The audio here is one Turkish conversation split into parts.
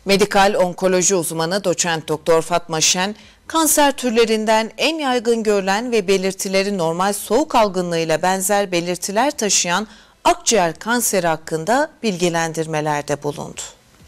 Medikal onkoloji uzmanı doçent doktor Fatma Şen, kanser türlerinden en yaygın görülen ve belirtileri normal soğuk algınlığıyla benzer belirtiler taşıyan akciğer kanseri hakkında bilgilendirmelerde bulundu.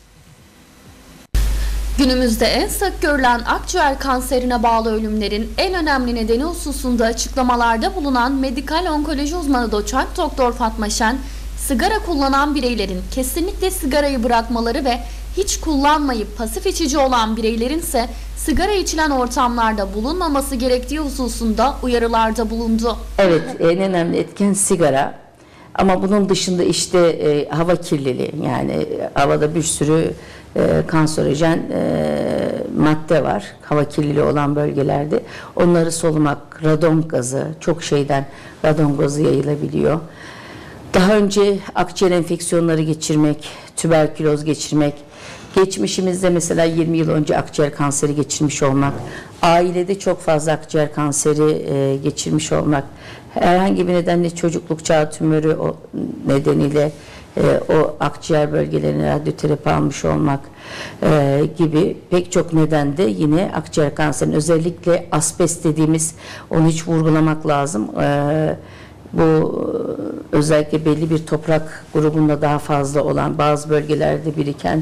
Günümüzde en sık görülen akciğer kanserine bağlı ölümlerin en önemli nedeni hususunda açıklamalarda bulunan medikal onkoloji uzmanı doçent doktor Fatma Şen, sigara kullanan bireylerin kesinlikle sigarayı bırakmaları ve hiç kullanmayıp pasif içici olan bireylerin ise sigara içilen ortamlarda bulunmaması gerektiği hususunda uyarılarda bulundu. Evet, en önemli etken sigara. Ama bunun dışında işte hava kirliliği, yani havada bir sürü kanserojen madde var. Hava kirliliği olan bölgelerde. Onları solumak, radon gazı, çok şeyden radon gazı yayılabiliyor. Daha önce akciğer enfeksiyonları geçirmek, tüberküloz geçirmek, geçmişimizde mesela 20 yıl önce akciğer kanseri geçirmiş olmak, ailede çok fazla akciğer kanseri geçirmiş olmak, herhangi bir nedenle çocukluk çağı tümörü nedeniyle o akciğer bölgelerine radyoterapi almış olmak gibi pek çok nedende yine akciğer kanserinin, özellikle asbest dediğimiz, onu hiç vurgulamak lazım. Bu özellikle belli bir toprak grubunda daha fazla olan, bazı bölgelerde biriken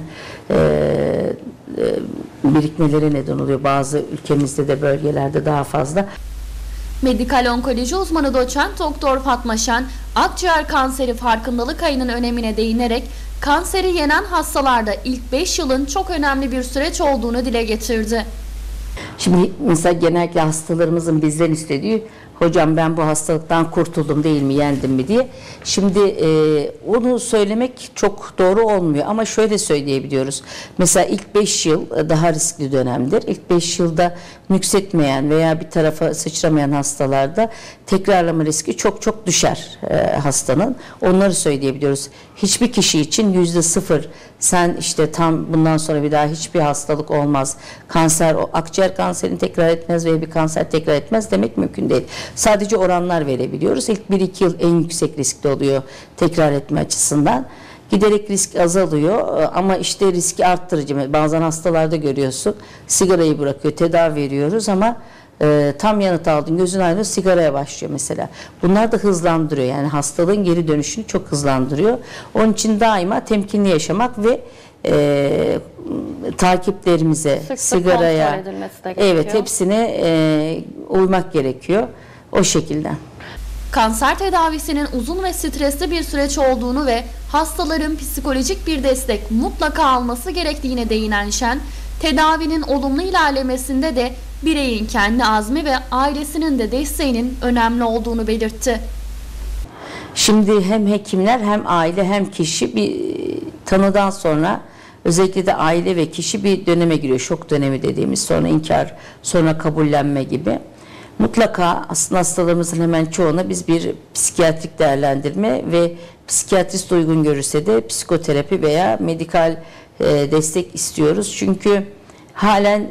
birikmelere neden oluyor. Bazı ülkemizde de bölgelerde daha fazla. Medikal onkoloji uzmanı doçent doktor Fatma Şen, akciğer kanseri farkındalık ayının önemine değinerek kanseri yenen hastalarda ilk 5 yılın çok önemli bir süreç olduğunu dile getirdi. Şimdi mesela genellikle hastalarımızın bizden istediği, hocam ben bu hastalıktan kurtuldum değil mi, yendim mi diye. Şimdi onu söylemek çok doğru olmuyor ama şöyle söyleyebiliyoruz. Mesela ilk 5 yıl daha riskli dönemdir. İlk 5 yılda nüksetmeyen veya bir tarafa sıçramayan hastalarda tekrarlama riski çok çok düşer hastanın. Onları söyleyebiliyoruz. Hiçbir kişi için %0 sen işte tam bundan sonra bir daha hiçbir hastalık olmaz, kanser, akciğer kanserini tekrar etmez veya bir kanser tekrar etmez demek mümkün değil. Sadece oranlar verebiliyoruz. İlk 1-2 yıl en yüksek riskli oluyor tekrar etme açısından. Giderek risk azalıyor ama işte riski arttırıcı. Bazen hastalarda görüyorsun, sigarayı bırakıyor, tedavi veriyoruz ama tam yanıt aldın, gözün aydın, sigaraya başlıyor mesela. Bunlar da hızlandırıyor, yani hastalığın geri dönüşünü çok hızlandırıyor. Onun için daima temkinli yaşamak ve takiplerimize, sık sigaraya, evet, hepsine uymak gerekiyor o şekilde. Kanser tedavisinin uzun ve stresli bir süreç olduğunu ve hastaların psikolojik bir destek mutlaka alması gerektiğine değinen Şen, tedavinin olumlu ilerlemesinde de bireyin kendi azmi ve ailesinin de desteğinin önemli olduğunu belirtti. Şimdi hem hekimler hem aile hem kişi bir tanıdan sonra, özellikle de aile ve kişi bir döneme giriyor. Şok dönemi dediğimiz, sonra inkar, sonra kabullenme gibi. Mutlaka aslında hastalarımızın hemen çoğuna biz bir psikiyatrik değerlendirme ve psikiyatrist uygun görürse de psikoterapi veya medikal destek istiyoruz. Çünkü halen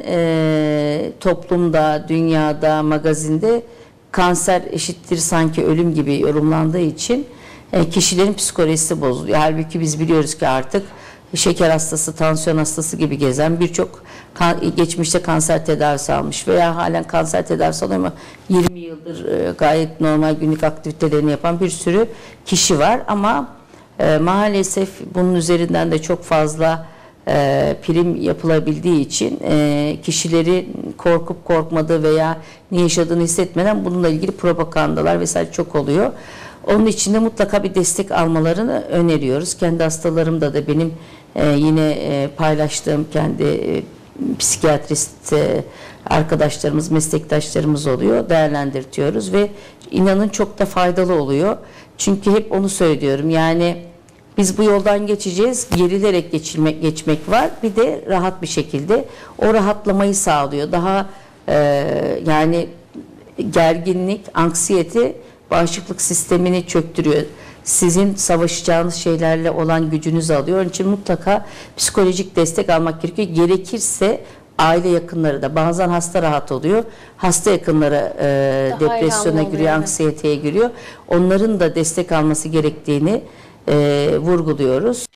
toplumda, dünyada, magazinde kanser eşittir sanki ölüm gibi yorumlandığı için kişilerin psikolojisi bozuluyor. Halbuki biz biliyoruz ki artık şeker hastası, tansiyon hastası gibi gezen, birçok geçmişte kanser tedavisi almış veya halen kanser tedavisi alıyor ama 20 yıldır gayet normal günlük aktivitelerini yapan bir sürü kişi var. Ama maalesef bunun üzerinden de çok fazla prim yapılabildiği için kişileri korkup korkmadığı veya ne yaşadığını hissetmeden bununla ilgili propagandalar vesaire çok oluyor. Onun için de mutlaka bir destek almalarını öneriyoruz. Kendi hastalarımda da benim yine paylaştığım kendi psikiyatrist arkadaşlarımız, meslektaşlarımız oluyor. Değerlendirtiyoruz ve inanın çok da faydalı oluyor. Çünkü hep onu söylüyorum, yani biz bu yoldan geçeceğiz, gerilerek geçmek var. Bir de rahat bir şekilde o rahatlamayı sağlıyor. Daha yani gerginlik, anksiyete bağışıklık sistemini çöktürüyor. Sizin savaşacağınız şeylerle olan gücünüzü alıyor. Onun için mutlaka psikolojik destek almak gerekiyor. Gerekirse aile yakınları da, bazen hasta rahat oluyor. Hasta yakınları depresyona giriyor, anksiyeteye giriyor. Onların da destek alması gerektiğini vurguluyoruz.